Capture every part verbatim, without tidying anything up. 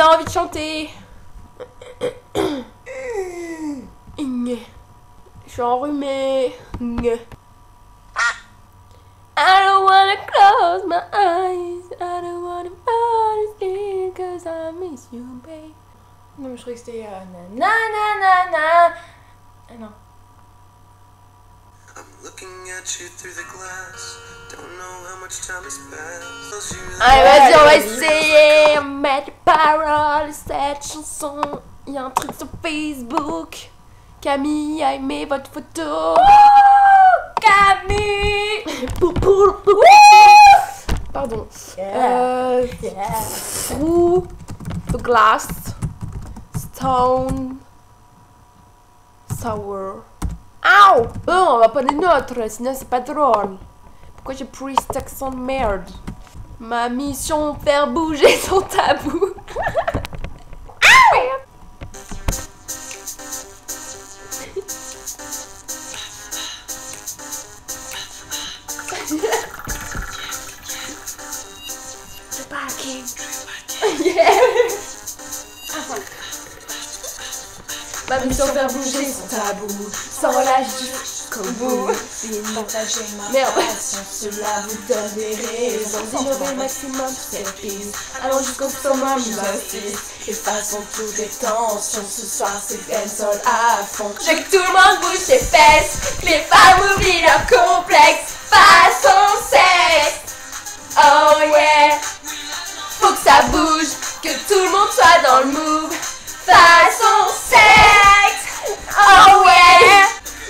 a envie de chanter. Je suis enrhumée. I don't wanna close my eyes. I don't wanna fall asleep cause I miss you, babe. Non, mais je croyais que c'était euh, na na na na. Ah non. Allez, vas-y, on va essayer. Mettre les paroles de cette chanson. Il y a un truc sur Facebook. Camille a aimé votre photo. Camille. Pardon. Yeah. Euh, Yeah. Through the glass, stone, sour. Ow! Oh, on va pas des notes, sinon c'est pas drôle. Pourquoi j'ai pris cet accent de merde? Ma mission, faire bouger son tabou. The parking. Yeah. Ma mission, faire bouger son tabou. Sans lâcher jusqu'au bout. Partager ma Merde. passion, cela vous donne des raisons. Innover le maximum sur cette piste. Allons jusqu'au summum, justice. Effaçons toutes les tensions. Ce soir, c'est dancehall à fond. Je veux que tout le monde bouge ses fesses. Que les femmes oublient leurs complexes. Façon sexe. Oh yeah. Faut que ça bouge. Que tout le monde soit dans le move. Façon sexe. Oh yeah.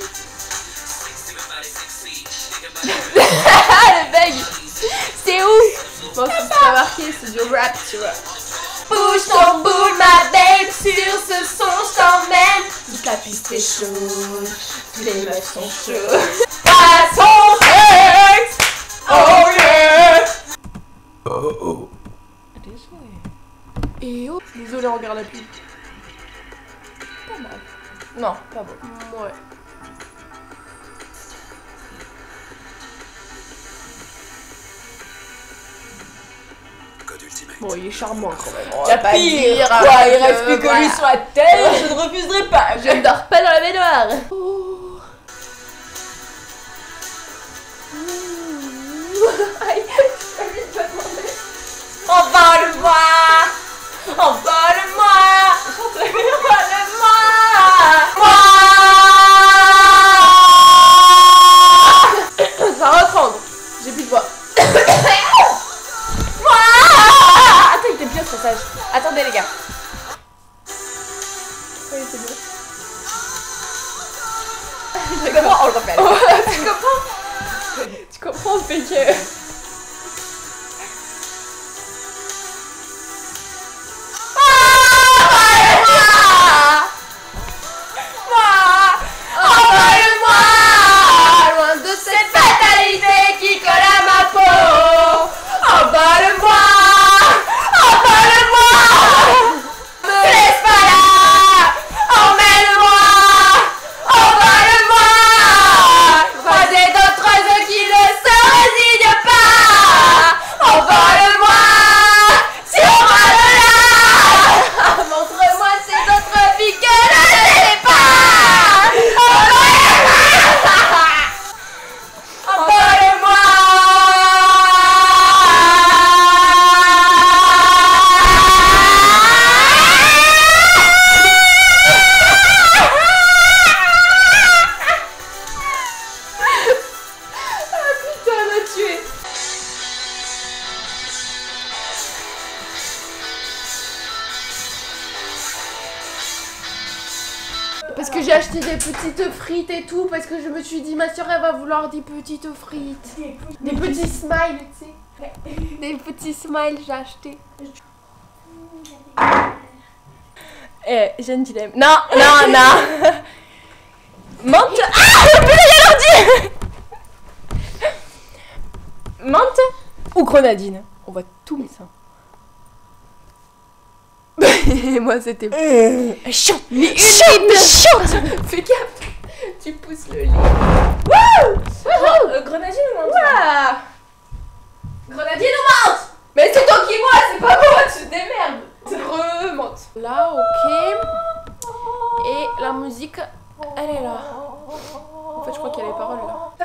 Le bug. C'est où? Bon, c'est pas marqué, c'est du rap, tu vois. Bouge ton boule, ma babe. Sur ce son, je t'emmène. Toute la piste est chaude. Tous les meufs sont chauds. Façon sexe. Oh yeah. Oh oh. Et oh, désolé, on regarde la pub. Pas mal. Non, pas beau. Ouais. Bon, il est charmant quand même. On va La pas pire, dire, quoi, euh, il reste plus que voilà. lui sur la tête, je ne refuserai pas. Je ne dors pas dans la baignoire. Oh. Aïe, j'ai envie de te demander. Envole-moi, envole-moi, envole-moi, moi. Ça va reprendre. J'ai plus de voix. Moi. Attends, il était bien ce passage. Attendez les gars. Oui, c'est bon. Tu comprends, on le refait. Tu comprends? Tu comprends, c'est que... Parce que j'ai acheté des petites frites et tout, parce que je me suis dit, ma soeur elle va vouloir des petites frites. Des petits smiles, tu sais. Des petits smiles, j'ai acheté. Eh, j'ai un dilemme. Non, non, non. Menthe. Ah, le putain, j'ai l'ordi. Menthe ou grenadine? On va tout mettre ça. Et moi c'était... Euh, chiant. Mais une Chiante, chiante. Fais gaffe. Tu pousses le lit. Wouh. Euh, grenadine ou menthe? Ouah. Grenadine ou menthe? Mais c'est toi qui vois, c'est pas moi, tu te démerdes. Re... Elle est là. En fait, je crois qu'il y a les paroles là.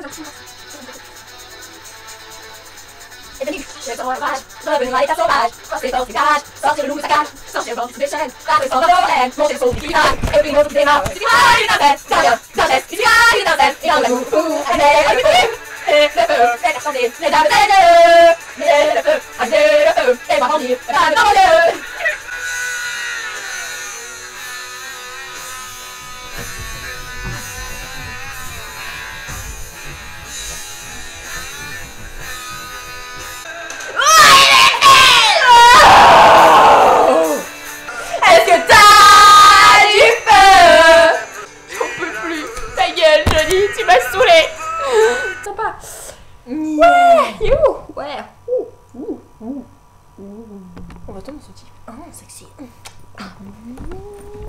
est venu, je suis sauvage, revenir à l'état sauvage, passer dans ses cages, sortir le loup de sa cage, sortir le vent sous des chaînes, frapper sans problème, monter le son du climat, et puis monter des mains, c'est quoi une étincelle, c'est rien, sagesse, c'est quoi une étincelle, et dans l'amour fou, elle met le feu, et le feu, fait chanter, les dames de Dieu, mais le feu, amenez le feu, et va grandir, les dames dans Dieu. Est-ce que t'as du feu? J'en peux plus. Ta gueule, Johnny, tu m'as saoulée. Sympa. Ouais. You. Ouais. Ouh. Ouh. Ouh. Ouh. On va tomber ce type. Oh, sexy.